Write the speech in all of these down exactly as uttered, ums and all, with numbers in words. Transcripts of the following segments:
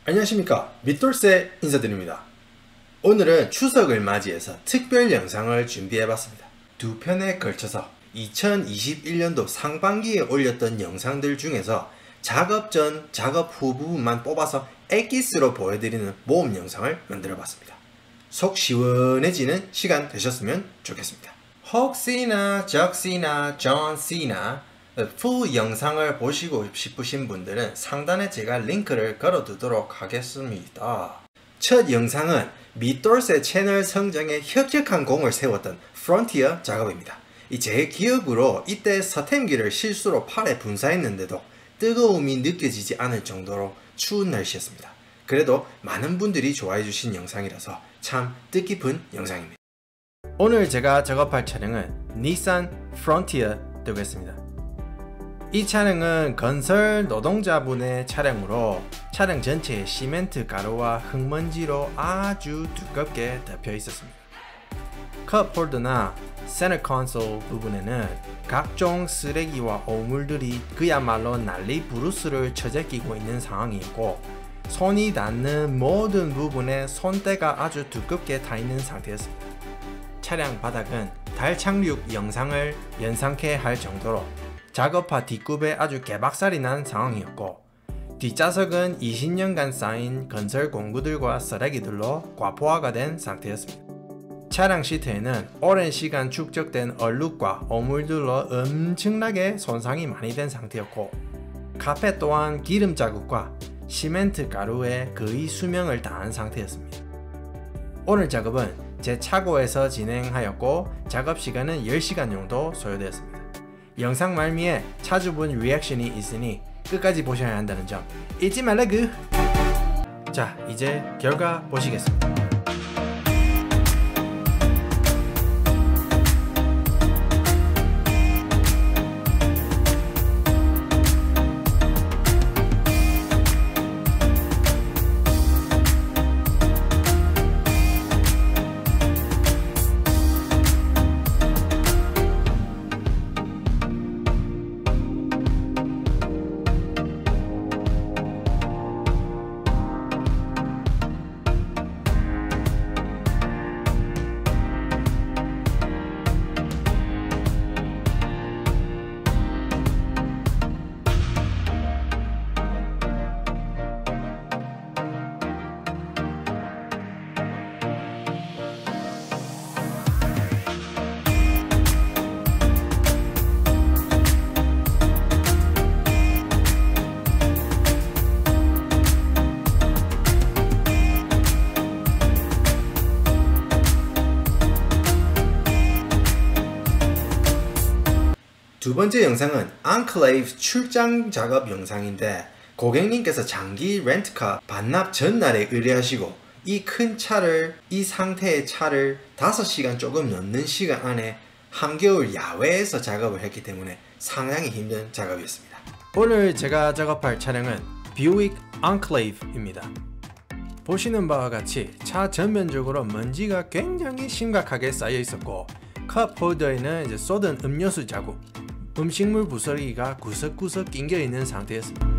안녕하십니까, 밑돌쇠 인사드립니다. 오늘은 추석을 맞이해서 특별 영상을 준비해봤습니다. 두 편에 걸쳐서 이천이십일 년도 상반기에 올렸던 영상들 중에서 작업 전, 작업 후 부분만 뽑아서 엑기스로 보여드리는 모험 영상을 만들어봤습니다. 속 시원해지는 시간 되셨으면 좋겠습니다. 혹시나 적시나 존시나 풀 영상을 보시고 싶으신 분들은 상단에 제가 링크를 걸어두도록 하겠습니다. 첫 영상은 밑돌쇠 채널 성장에 혁혁한 공을 세웠던 프론티어 작업입니다. 제 기억으로 이때 서템기를 실수로 팔에 분사했는데도 뜨거움이 느껴지지 않을 정도로 추운 날씨였습니다. 그래도 많은 분들이 좋아해 주신 영상이라서 참 뜻깊은 영상입니다. 오늘 제가 작업할 차량은 닛산 프론티어 되겠습니다. 이 차량은 건설 노동자분의 차량으로 차량 전체에 시멘트 가루와 흙먼지로 아주 두껍게 덮여 있었습니다. 컵홀더나 센터 콘솔 부분에는 각종 쓰레기와 오물들이 그야말로 난리 부르스를 처제끼고 있는 상황이었고, 손이 닿는 모든 부분에 손때가 아주 두껍게 타 있는 상태였습니다. 차량 바닥은 달 착륙 영상을 연상케 할 정도로 작업화 뒷굽에 아주 개박살이 난 상황이었고, 뒷좌석은 이십 년간 쌓인 건설 공구들과 쓰레기들로 과포화가 된 상태였습니다. 차량 시트에는 오랜 시간 축적된 얼룩과 오물들로 엄청나게 손상이 많이 된 상태였고, 카펫 또한 기름 자국과 시멘트 가루에 거의 수명을 다한 상태였습니다. 오늘 작업은 제 차고에서 진행하였고, 작업 시간은 열 시간 정도 소요되었습니다. 영상 말미에 차주분 리액션이 있으니 끝까지 보셔야 한다는 점 잊지 말라구! 자, 이제 결과 보시겠습니다. 두 번째 영상은 앙클레이브 출장 작업 영상인데, 고객님께서 장기 렌트카 반납 전날에 의뢰하시고 이 큰 차를, 이 상태의 차를 다섯 시간 조금 넘는 시간 안에 한겨울 야외에서 작업을 했기 때문에 상당히 힘든 작업이었습니다. 오늘 제가 작업할 차량은 뷰익 앙클레이브입니다. 보시는 바와 같이 차 전면적으로 먼지가 굉장히 심각하게 쌓여 있었고, 컵 홀더에는 이제 쏟은 음료수 자국, 음식물 부스러기가 구석구석 낑겨 있는 상태였습니다.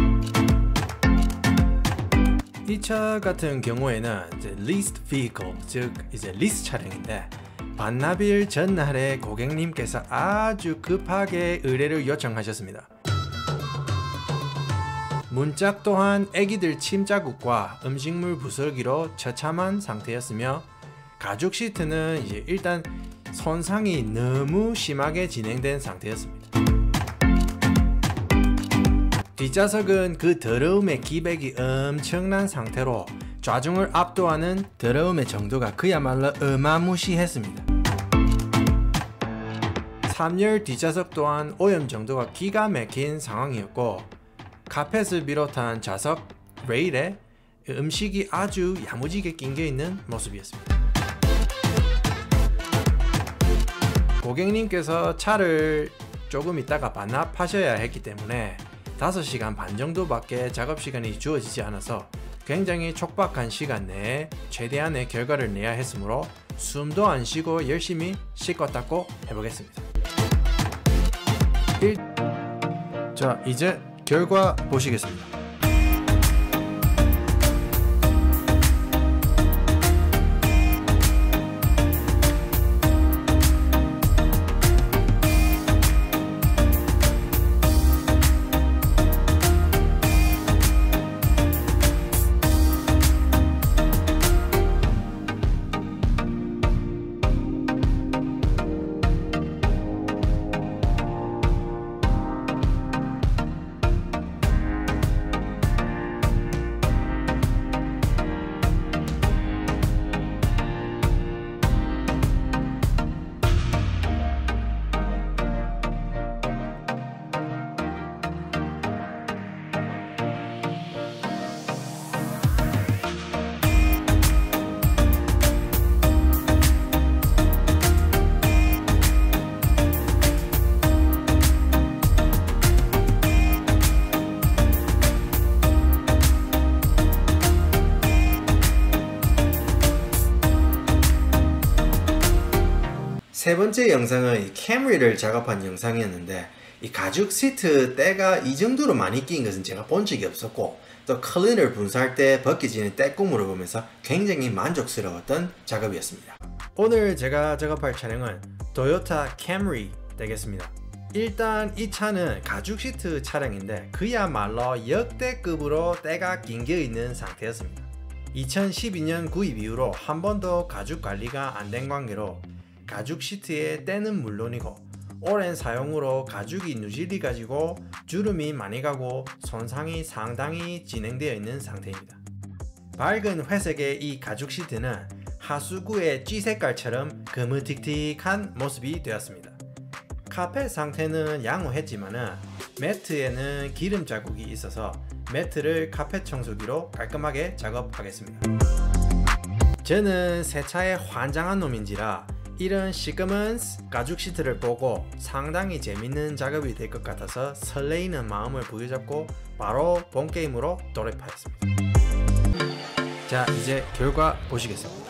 이 차 같은 경우에는 이제 leased vehicle, 즉 이제 리스 차량인데, 반납일 전날에 고객님께서 아주 급하게 의뢰를 요청하셨습니다. 문짝 또한 애기들 침 자국과 음식물 부스러기로 처참한 상태였으며, 가죽 시트는 이제 일단 손상이 너무 심하게 진행된 상태였습니다. 뒷좌석은 그 더러움의 기백이 엄청난 상태로 좌중을 압도하는 더러움의 정도가 그야말로 어마무시했습니다. 삼 열 뒷좌석 또한 오염 정도가 기가 막힌 상황이었고, 카펫을 비롯한 좌석 레일에 음식이 아주 야무지게 낑겨 있는 모습이었습니다. 고객님께서 차를 조금 있다가 반납하셔야 했기 때문에 다섯 시간 반 정도밖에 작업시간이 주어지지 않아서 굉장히 촉박한 시간 내에 최대한의 결과를 내야 했으므로 숨도 안 쉬고 열심히 씻고 닦고 해보겠습니다. 일... 자, 이제 결과 보시겠습니다. 세 번째 영상은 이 캠리를 작업한 영상이었는데 이 가죽 시트 때가 이 정도로 많이 끼인 것은 제가 본 적이 없었고 또 클리너를 분사할 때 벗겨지는 때꿈으로 보면서 굉장히 만족스러웠던 작업이었습니다. 오늘 제가 작업할 차량은 토요타 캠리 되겠습니다. 일단 이 차는 가죽 시트 차량인데 그야말로 역대급으로 때가 낑겨 있는 상태였습니다. 이천십이 년 구입 이후로 한 번도 가죽 관리가 안 된 관계로 가죽 시트의 때는 물론이고 오랜 사용으로 가죽이 누질리 가지고 주름이 많이 가고 손상이 상당히 진행되어 있는 상태입니다. 밝은 회색의 이 가죽 시트는 하수구의 쥐 색깔처럼 거무틱틱한 모습이 되었습니다. 카펫 상태는 양호했지만은 매트에는 기름 자국이 있어서 매트를 카펫 청소기로 깔끔하게 작업하겠습니다. 저는 새 차에 환장한 놈인지라 이런 시꺼먼 가죽 시트를 보고 상당히 재밌는 작업이 될 것 같아서 설레이는 마음을 부여잡고 바로 본 게임으로 돌입하였습니다. 자, 이제 결과 보시겠습니다.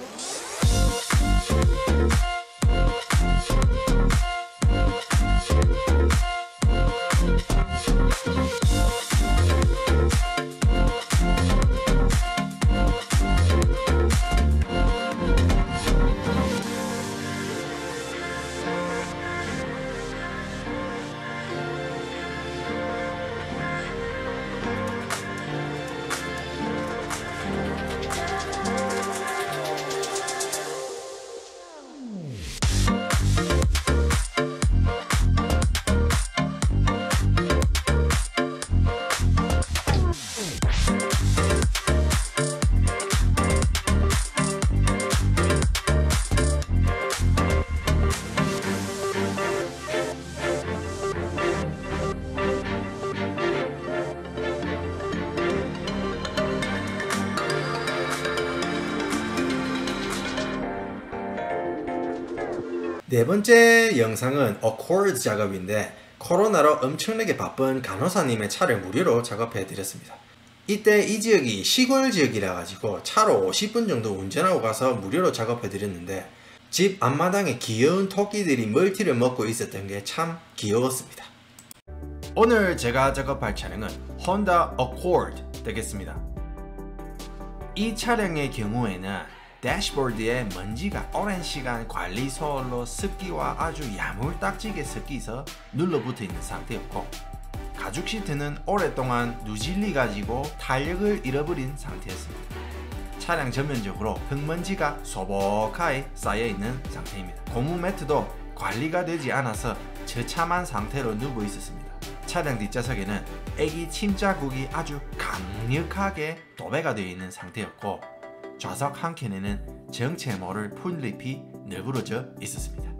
네 번째 영상은 어코드 작업인데 코로나로 엄청나게 바쁜 간호사님의 차를 무료로 작업해 드렸습니다. 이때 이 지역이 시골 지역이라 가지고 차로 오십 분 정도 운전하고 가서 무료로 작업해 드렸는데 집 앞마당에 귀여운 토끼들이 멀티를 먹고 있었던 게 참 귀여웠습니다. 오늘 제가 작업할 차량은 혼다 어코드 되겠습니다. 이 차량의 경우에는 대시보드에 먼지가 오랜 시간 관리 소홀로 습기와 아주 야물딱지게 섞이서 눌러붙어 있는 상태였고 가죽 시트는 오랫동안 누질리 가지고 탄력을 잃어버린 상태였습니다. 차량 전면적으로 흙먼지가 소복하게 쌓여있는 상태입니다. 고무 매트도 관리가 되지 않아서 처참한 상태로 누워 있었습니다. 차량 뒷좌석에는 애기 침 자국이 아주 강력하게 도배가 되어 있는 상태였고 좌석 한 켠에는 정체 모를 풀잎이 널브러져 있었습니다.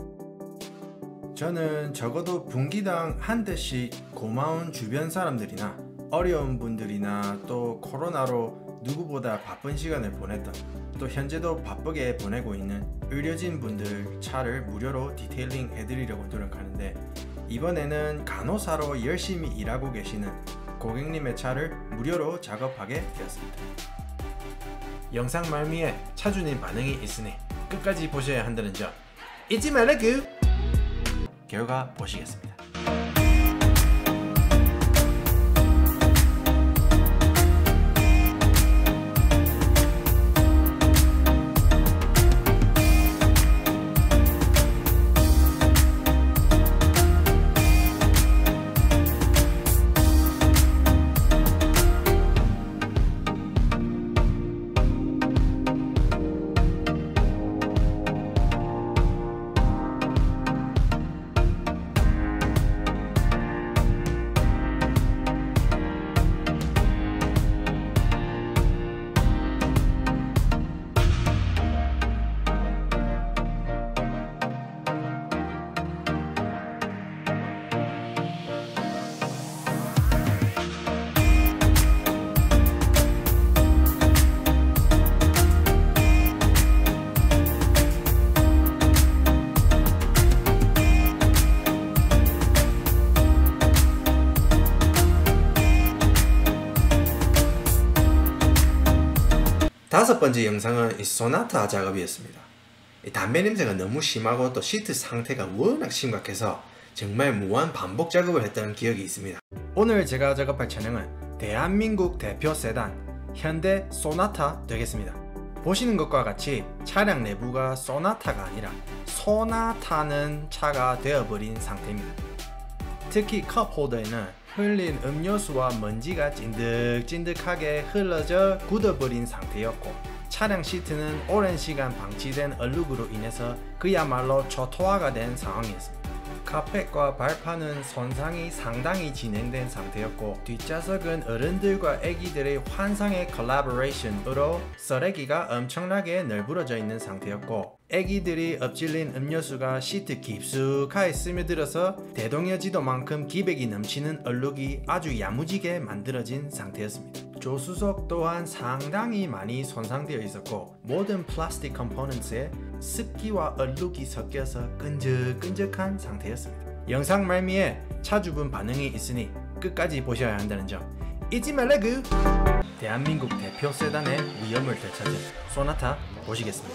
저는 적어도 분기당 한 대씩 고마운 주변 사람들이나 어려운 분들이나 또 코로나로 누구보다 바쁜 시간을 보냈던 또 현재도 바쁘게 보내고 있는 의료진 분들 차를 무료로 디테일링 해드리려고 노력하는데 이번에는 간호사로 열심히 일하고 계시는 고객님의 차를 무료로 작업하게 되었습니다. 영상 말미에 차주님 반응이 있으니 끝까지 보셔야 한다는 점 잊지 말라구! 결과 보시겠습니다. 다섯 번째 영상은 이 소나타 작업이었습니다. 담배 냄새가 너무 심하고 또 시트 상태가 워낙 심각해서 정말 무한 반복 작업을 했던 기억이 있습니다. 오늘 제가 작업할 차량은 대한민국 대표 세단 현대 소나타 되겠습니다. 보시는 것과 같이 차량 내부가 소나타가 아니라 소나타는 차가 되어버린 상태입니다. 특히 컵홀더에는 흘린 음료수와 먼지가 찐득찐득하게 흘러져 굳어버린 상태였고, 차량 시트는 오랜 시간 방치된 얼룩으로 인해서 그야말로 초토화가 된 상황이었습니다. 카펫과 발판은 손상이 상당히 진행된 상태였고, 뒷좌석은 어른들과 아기들의 환상의 콜라보레이션으로 쓰레기가 엄청나게 널브러져 있는 상태였고, 아기들이 엎질린 음료수가 시트 깊숙하게 스며들어서 대동여지도만큼 기백이 넘치는 얼룩이 아주 야무지게 만들어진 상태였습니다. 조수석 또한 상당히 많이 손상되어 있었고, 모든 플라스틱 컴포넌트에 습기와 얼룩이 섞여서 끈적끈적한 상태였습니다. 영상 말미에 차주분 반응이 있으니 끝까지 보셔야 한다는 점 잊지 말라구! 대한민국 대표 세단의 위험을 되찾은 소나타 보시겠습니다.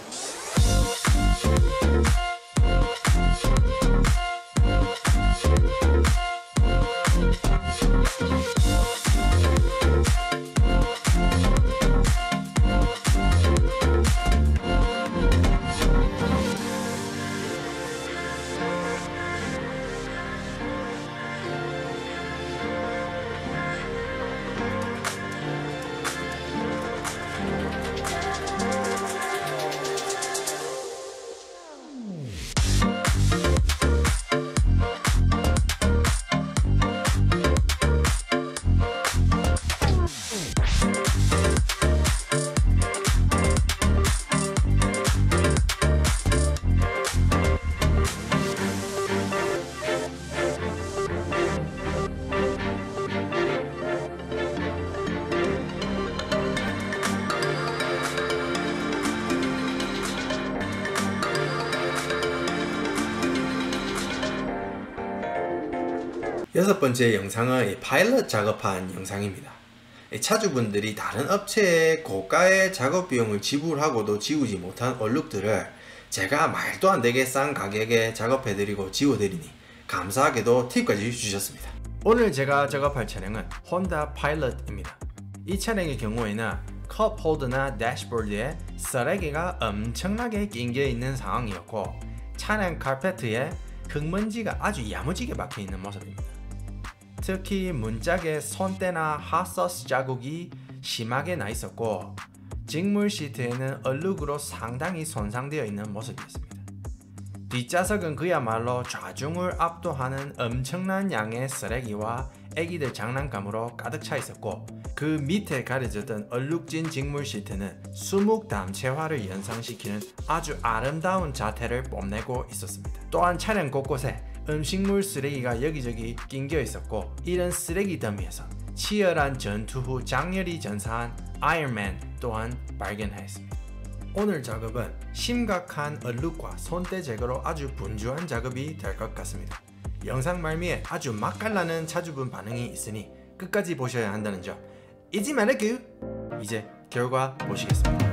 여섯 번째 영상은 파일럿 작업한 영상입니다. 차주분들이 다른 업체에 고가의 작업 비용을 지불하고도 지우지 못한 얼룩들을 제가 말도 안 되게 싼 가격에 작업해드리고 지워드리니 감사하게도 팁까지 주셨습니다. 오늘 제가 작업할 차량은 혼다 파일럿입니다. 이 차량의 경우에는 컵홀더나 대시보드에 쓰레기가 엄청나게 낑겨 있는 상황이었고, 차량 카페트에 흙먼지가 아주 야무지게 박혀 있는 모습입니다. 특히 문짝에 손때나 핫소스 자국이 심하게 나 있었고, 직물 시트에는 얼룩으로 상당히 손상되어 있는 모습이었습니다. 뒷좌석은 그야말로 좌중을 압도하는 엄청난 양의 쓰레기와 애기들 장난감으로 가득 차 있었고, 그 밑에 가려졌던 얼룩진 직물 시트는 수묵 담채화를 연상시키는 아주 아름다운 자태를 뽐내고 있었습니다. 또한 차량 곳곳에 음식물 쓰레기가 여기저기 낑겨 있었고, 이런 쓰레기 더미에서 치열한 전투 후 장렬히 전사한 아이언맨 또한 발견하였습니다. 오늘 작업은 심각한 얼룩과 손때 제거로 아주 분주한 작업이 될 것 같습니다. 영상 말미에 아주 맛깔나는 차주분 반응이 있으니 끝까지 보셔야 한다는 점 잊지 말라구! 이제 결과 보시겠습니다.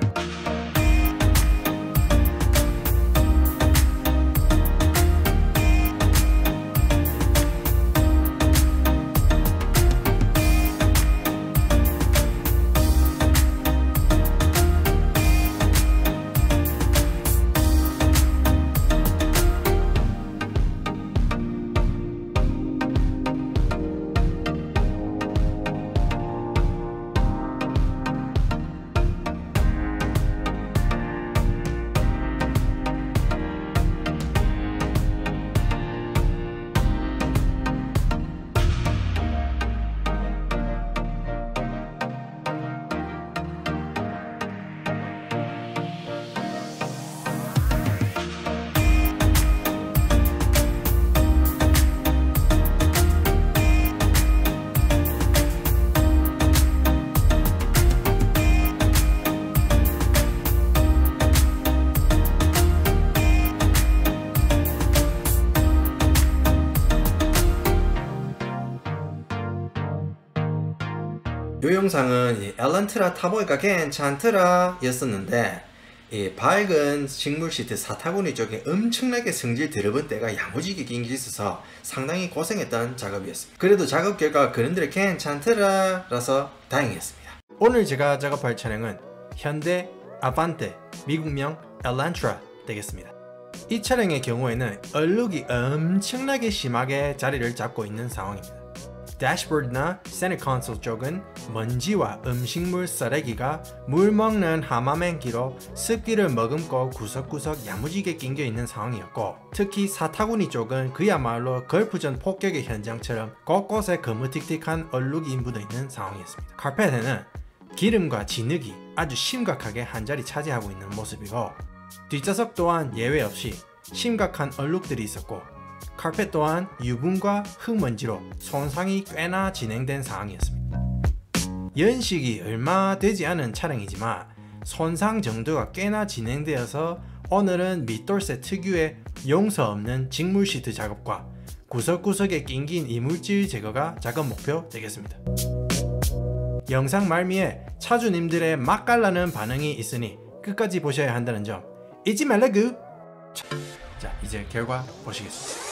이 영상은 엘란트라 타보니까 괜찮더라 였었는데, 이 밝은 식물 시트 사타구니 쪽에 엄청나게 성질 들어본 때가 야무지게 낀 게 있어서 상당히 고생했던 작업이었습니다. 그래도 작업 결과가 그런들이 괜찮더라 라서 다행이었습니다. 오늘 제가 작업할 차량은 현대 아반떼 미국명 엘란트라 되겠습니다. 이 차량의 경우에는 얼룩이 엄청나게 심하게 자리를 잡고 있는 상황입니다. 대시보드나 센터 콘솔 쪽은 먼지와 음식물 쓰레기가 물 먹는 하마맹기로 습기를 머금고 구석구석 야무지게 낑겨 있는 상황이었고, 특히 사타구니 쪽은 그야말로 걸프전 폭격의 현장처럼 곳곳에 거무틱틱한 얼룩이 묻어 있는 상황이었습니다. 카펫에는 기름과 진흙이 아주 심각하게 한자리 차지하고 있는 모습이고, 뒷좌석 또한 예외 없이 심각한 얼룩들이 있었고, 카펫 또한 유분과 흙먼지로 손상이 꽤나 진행된 상황이었습니다. 연식이 얼마 되지 않은 차량이지만 손상 정도가 꽤나 진행되어서 오늘은 밑돌쇠 특유의 용서 없는 직물 시트 작업과 구석구석에 낑긴 이물질 제거가 작업 목표 되겠습니다. 영상 말미에 차주님들의 맛깔나는 반응이 있으니 끝까지 보셔야 한다는 점 잊지 말라구! 자, 이제 결과 보시겠습니다.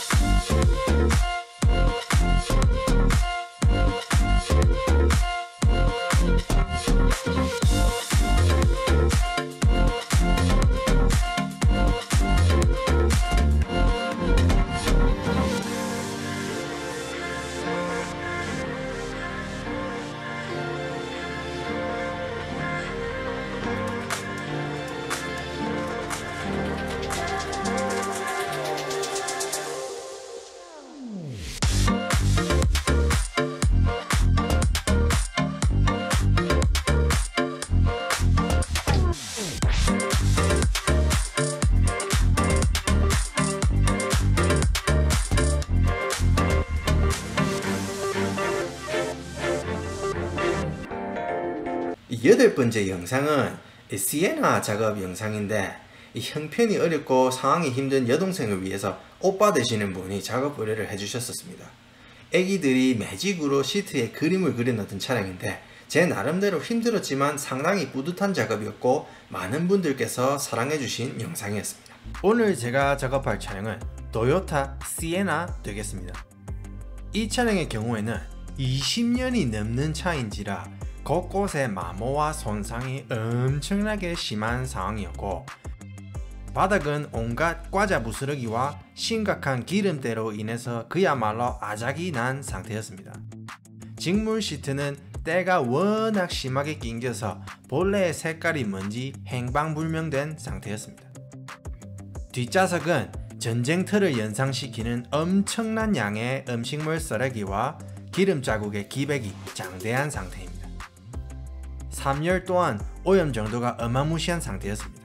여덟 번째 영상은 시에나 작업 영상인데, 이 형편이 어렵고 상황이 힘든 여동생을 위해서 오빠 되시는 분이 작업 의뢰를 해주셨었습니다. 애기들이 매직으로 시트에 그림을 그려놨던 차량인데 제 나름대로 힘들었지만 상당히 뿌듯한 작업이었고 많은 분들께서 사랑해주신 영상이었습니다. 오늘 제가 작업할 차량은 토요타 시에나 되겠습니다. 이 차량의 경우에는 이십 년이 넘는 차인지라 곳곳에 마모와 손상이 엄청나게 심한 상황이었고, 바닥은 온갖 과자 부스러기와 심각한 기름때로 인해서 그야말로 아작이 난 상태였습니다. 직물 시트는 때가 워낙 심하게 낑겨서 본래의 색깔이 뭔지 행방불명된 상태였습니다. 뒷좌석은 전쟁터를 연상시키는 엄청난 양의 음식물 쓰레기와 기름 자국의 기백이 장대한 상태입니다. 삼 열 또한 오염 정도가 어마무시한 상태였습니다.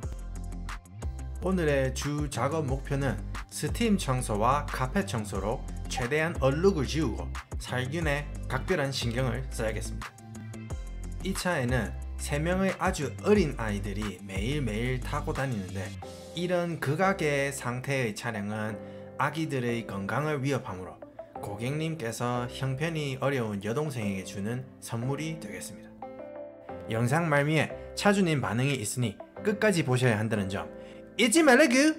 오늘의 주 작업 목표는 스팀 청소와 카펫 청소로 최대한 얼룩을 지우고 살균에 각별한 신경을 써야겠습니다. 이 차에는 세 명의 아주 어린 아이들이 매일매일 타고 다니는데, 이런 극악의 상태의 차량은 아기들의 건강을 위협하므로 고객님께서 형편이 어려운 여동생에게 주는 선물이 되겠습니다. 영상 말미에 차주님 반응이 있으니 끝까지 보셔야 한다는 점 잊지 말라구!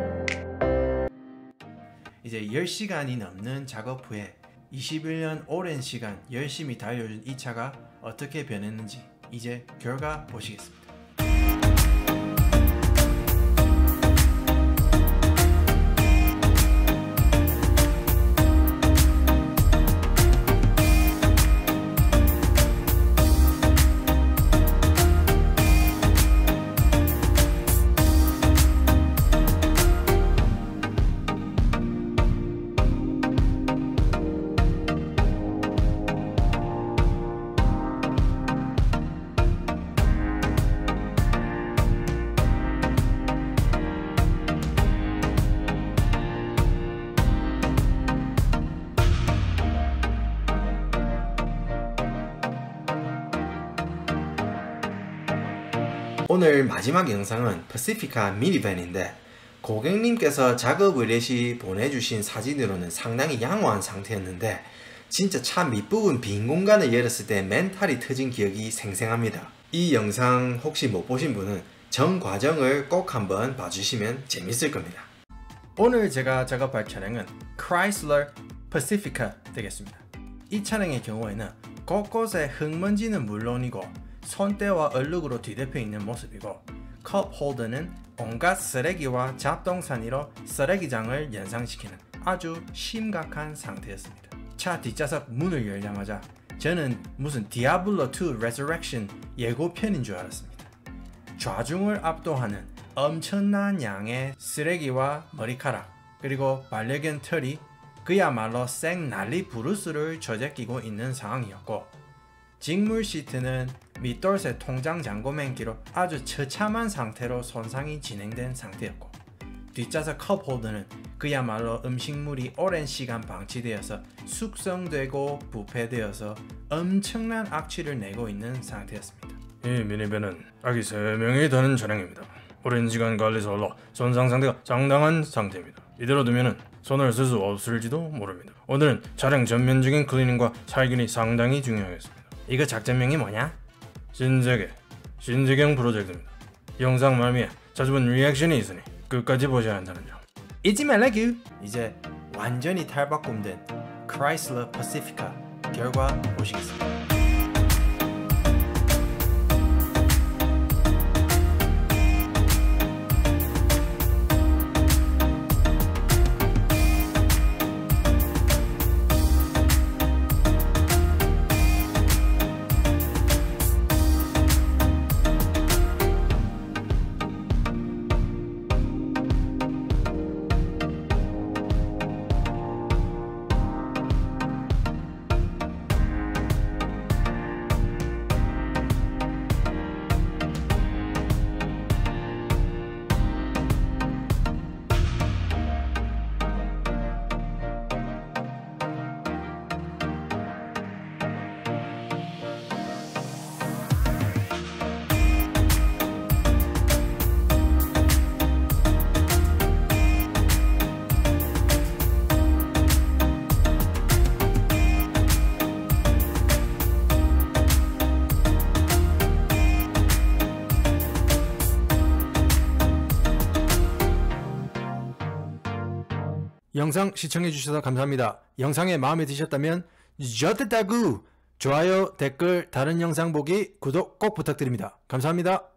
이제 열 시간이 넘는 작업 후에 이십일 년 오랜 시간 열심히 달려준 이 차가 어떻게 변했는지 이제 결과 보시겠습니다. 오늘 마지막 영상은 퍼시피카 미니밴인데, 고객님께서 작업 의뢰 시 보내주신 사진으로는 상당히 양호한 상태였는데 진짜 차 밑부분 빈 공간을 열었을 때 멘탈이 터진 기억이 생생합니다. 이 영상 혹시 못 보신 분은 전 과정을 꼭 한번 봐주시면 재밌을 겁니다. 오늘 제가 작업할 차량은 Chrysler Pacifica 되겠습니다. 이 차량의 경우에는 곳곳에 흙먼지는 물론이고 손때와 얼룩으로 뒤덮여 있는 모습이고 컵 홀더는 온갖 쓰레기와 잡동사니로 쓰레기장을 연상시키는 아주 심각한 상태였습니다. 차 뒷좌석 문을 열자마자 저는 무슨 디아블로 투 레저렉션 예고편인 줄 알았습니다. 좌중을 압도하는 엄청난 양의 쓰레기와 머리카락 그리고 반려견 털이 그야말로 생 난리 부르스를 저제끼고 있는 상황이었고 직물 시트는 밑돌새 통장 잠궈맨기로 아주 처참한 상태로 손상이 진행된 상태였고 뒷좌석 컵홀더는 그야말로 음식물이 오랜 시간 방치되어서 숙성되고 부패되어서 엄청난 악취를 내고 있는 상태였습니다. 이 미니밴은 아기 세 명이 타는 차량입니다. 오랜 시간 관리설로 손상 상태가 상당한 상태입니다. 이대로 두면은 손을 쓸 수 없을지도 모릅니다. 오늘은 차량 전면적인 클리닝과 살균이 상당히 중요하겠습니다. 이거 작전명이 뭐냐? 신세계, 신세경 프로젝트입니다. 영상 말미에 자주 본 리액션이 있으니 끝까지 보셔야 한다는 점 잊지 말라규! 이제 완전히 탈바꿈된 Chrysler Pacifica 결과 보시겠습니다. 영상 시청해주셔서 감사합니다. 영상이 마음에 드셨다면 좋다구 좋아요, 댓글, 다른 영상 보기, 구독 꼭 부탁드립니다. 감사합니다.